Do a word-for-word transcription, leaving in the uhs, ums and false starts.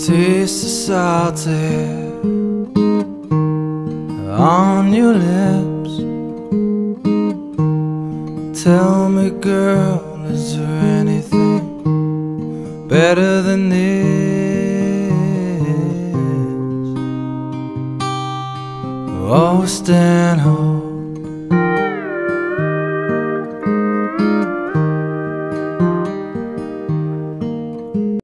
taste the salty on your lips. Tell me, girl, is there anything better than this? Oh, stand home